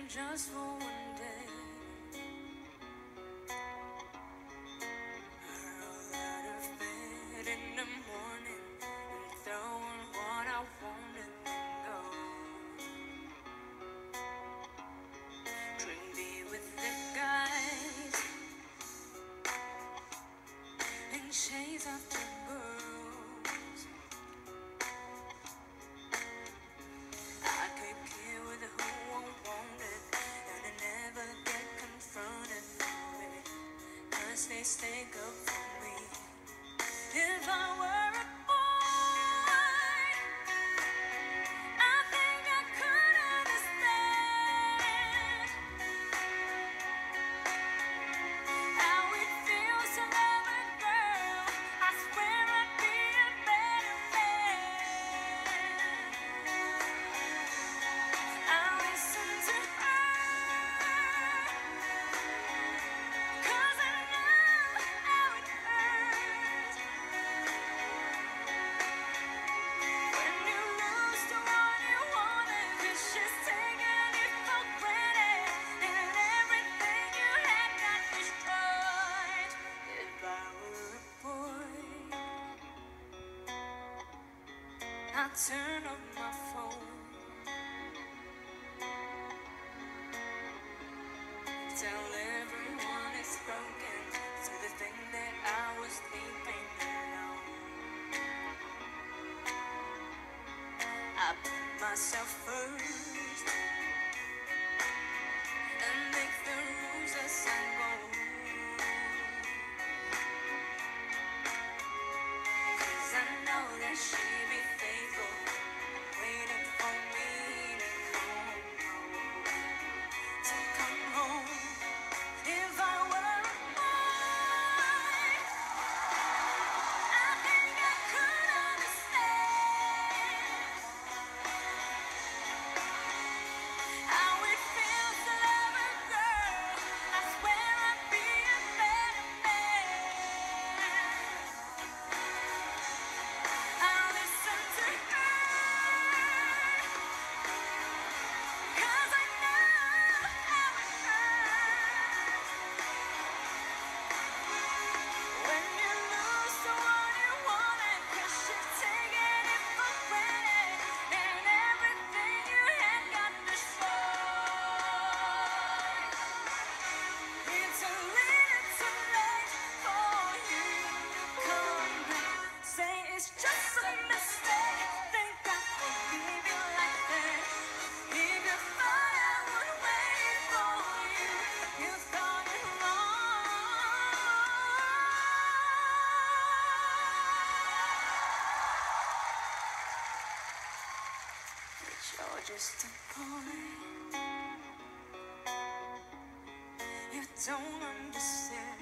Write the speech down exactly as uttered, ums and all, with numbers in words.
just for one day. I roll out of bed in the morning and throwing what I wanted to go. Drink beer with the guys and chase after girls. I could kill with who I wanted and I never get confronted for it, 'cause they stick up for me. If I were a boy, I think I could understand how it feels to love a girl. I swear I'd be a better man. I'll listen to her, 'cause I know how it hurts when you lose the one you wanted, 'cause she's taking it for granted, and everything you had got destroyed. If I were a boy, I'd turn off my phone, tell everyone it's broken, so the thing that I was leaving alone. I put myself first and make the rules as I go, 'cause I know that she'd be faithful, waiting for me to come home, to come home. If I were a boy, I think I could understand how it feels to love a girl. I swear I'd be a better man. I'll listen to her, 'cause I know how it hurts when you lose the one you wanted, 'cause she's taking it for granted, and everything you had got destroyed. It's a little too late for you to come back. Say it's just a mistake. Think I could leave you like that. If you thought I would wait for you, you thought it wrong. But you're just a boy. You don't understand.